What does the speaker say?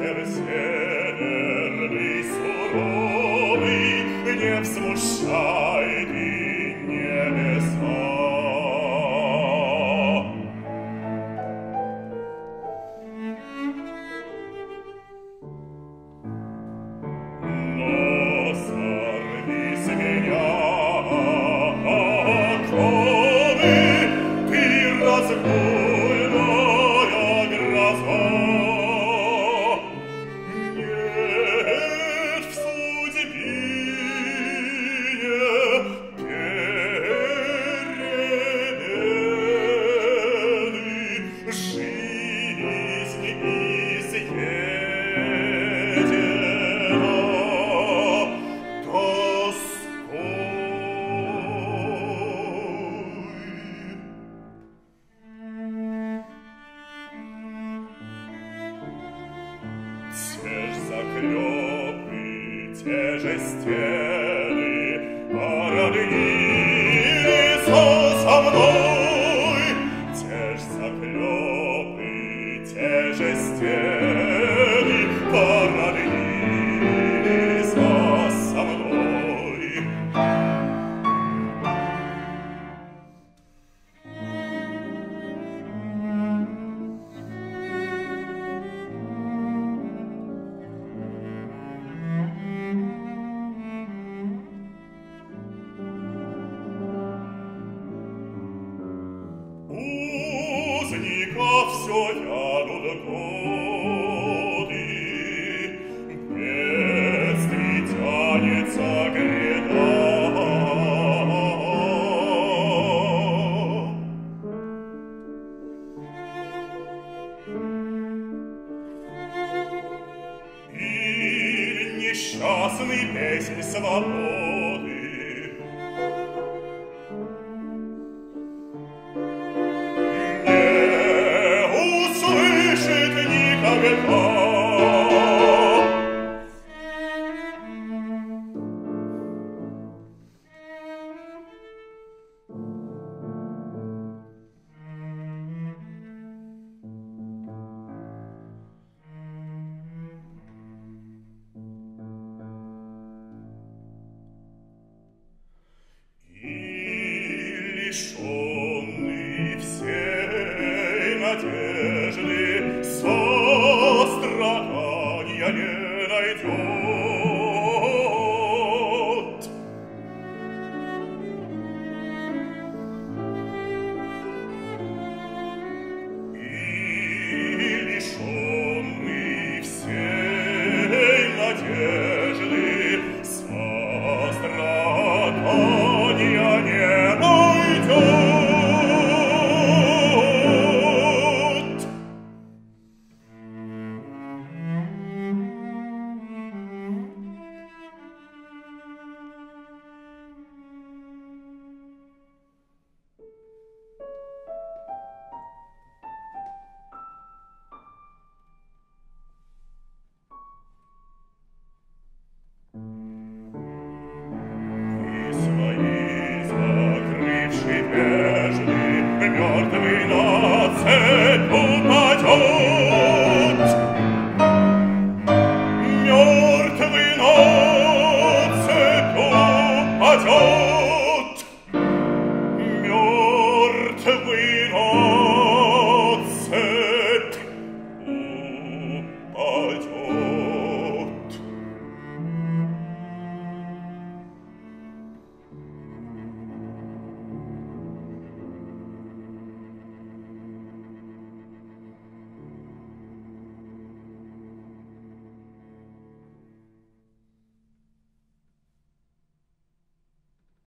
верный, суровый, гнев смущает и небеса. Но сорви с меня оковы, ты разбойная гроза. Нет в судьбине перемены, жизнь изъедена тоской. Те ж заклепы, те же стены породнились со мной. Те ж заклепы, те же стены породнились со мной. Узников все тянут годы, бедствий тянется гряда. И несчастный песнь свободы не услышит никогда.